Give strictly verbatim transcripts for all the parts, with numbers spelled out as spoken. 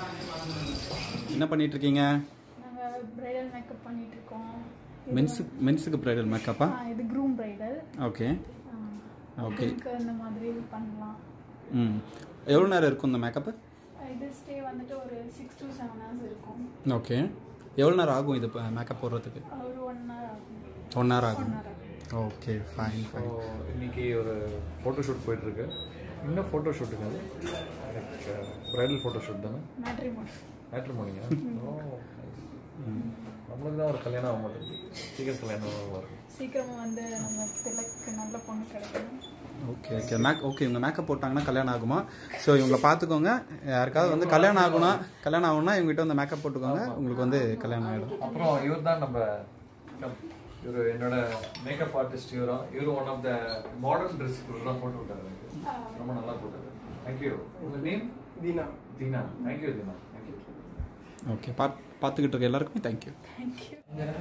என்ன பண்ணிட்டு இருக்கீங்க? நாங்க bridal makeup பண்ணிட்டு இருக்கோம். மென்ஸ் மென்ஸ்க்கு bridal makeup-ஆ? இது groom bridal. ஓகே. ஓகே. இதுக்கு இந்த மாதிரி பண்ணலாம். ம். எவ்வளவு நேரம் இருக்கும் இந்த மேக்கப்? இது ஸ்டே வந்துட்டு ஒரு six to seven hours இருக்கும். ஓகே. எவ்வளவு நேரம் ஆகும் இது மேக்கப் போடுறதுக்கு? ஒரு one hour ஆகும். one hour ஆகும். Okay, fine fine. இன்னைக்கு ஒரு ஃபோட்டோ ஷூட் போயிட்டு இருக்கு. இன்னும் ஃபோட்டோ ஷூட்டுங்க அது. பிரைடல் ஃபோட்டோ ஷூட் தானே? மேட்ரிமோனி. மேட்ரிமோனியா? ஓ. நம்மளுக்கு தான் ஒரு கல்யாணம் ஆக மாட்டேங்குது. சீக்கிரம் கல்யாணம் ஆகும். சீக்கிரமா வந்து நம்ம திலக்கு நல்ல பொண்ணு கிடைக்கணும். ஓகே ஓகே மேக் ஓகே இவங்க மேக்கப் போட்டாங்கன்னா கல்யாணம் ஆகுமா? ஸோ இவங்களை பார்த்துக்கோங்க. யாருக்காவது வந்து கல்யாணம் ஆகுனா கல்யாணம் ஆகுனா இவங்ககிட்ட வந்து மேக்கப் போட்டுக்கோங்க, உங்களுக்கு வந்து கல்யாணம் ஆகிடும். அப்புறம் இவர் தான் நம்ம இவர் என்னோட மேக்கப் ஆர்டிஸ்ட். இவரும் இவரும் one of the modern dress தான் போட்டு விட்டாரு. ரொம்ப நல்லா போட்டாரு. தேங்க்யூ. உங்கள் name? Deena. Deena. Thank you Deena. Thank you. Okay, பா பார்த்துக்கிட்டு இருக்க எல்லாருக்குமே தேங்க்யூ. தேங்க்யூ.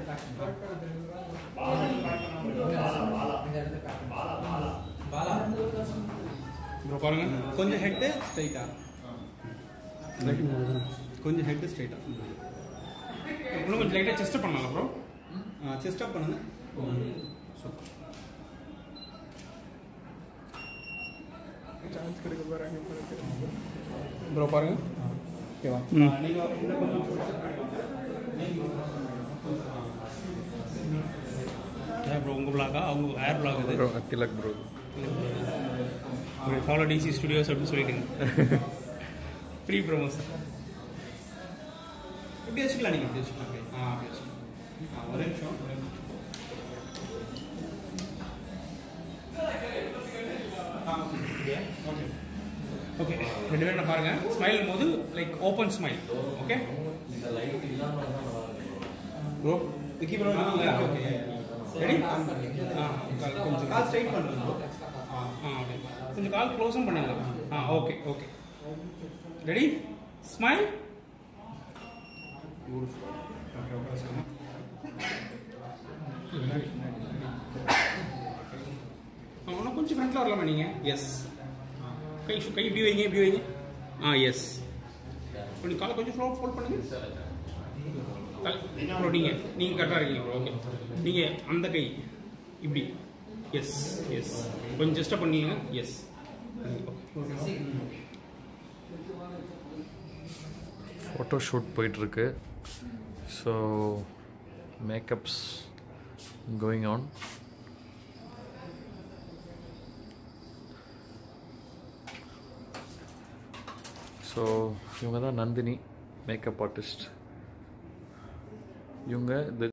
ப்ரோ பாருங்க, கொஞ்சம் ஹெட் ஸ்ட்ரைட்டா, கொஞ்சம் ஹெட் ஸ்ட்ரைட்டா, இன்னும் கொஞ்சம் லைட்டாக செஸ்ட் பண்ணலாம் ப்ரோ. செஸ்ட் அப் பண்ணுங்க. சான்ஸ் கொடுக்க போறாங்க ப்ரோ. பாருங்க. ஓகேவா? நீங்க ப்ரோ உங்கள் பிளாகா அவங்க ஹேர் பிளாக் இது bro Tilak bro follow DC studios அப்படின்னு சொல்லிட்டுங்க. ஃப்ரீ ப்ரொமோஷன் எப்படி வச்சுக்கலாம்? நீங்கள் எப்படி வச்சுக்கலாம்? ஆ அப்படி வச்சுக்கலாம். ஒரே நிமிஷம். ஓகே ஓகே ரெண்டு பேரும் பாருங்க. ஸ்மைல் போது like open smile. Okay bro Vicky bro okay ready? ஆ கொஞ்சம் கால் ஸ்ட்ரைட் பண்ணுங்க ப்ரோ. ஆ ஆ ஓகே கொஞ்சம் கால் க்ளோஸும் பண்ணிடலாம். ஆ okay okay ready? Smile. Okay okay sir. இன்னும் கொஞ்சம் ஃப்ரண்ட்டில் வரலாமா நீங்கள்? எஸ். கை கை இப்படி வைங்க, இப்படி வைங்க. ஆ எஸ். கொஞ்சம் காலை கொஞ்சம் ஃப்ளோ ஃபோல்ட் பண்ணுங்க. ப்ரோ நீங்கள் நீங்கள் கரெக்டாக இருக்கீங்க ப்ரோ. ஓகே நீங்கள் அந்த கை இப்படி. Yes yes. கொஞ்சம் ஜஸ்ட்டாக பண்ணிங்க. எஸ். ஃபோட்டோ ஷூட் போயிட்டுருக்கு. So makeups going on. So இவங்க தான் நந்தினி மேக்கப் ஆர்டிஸ்ட். இவங்க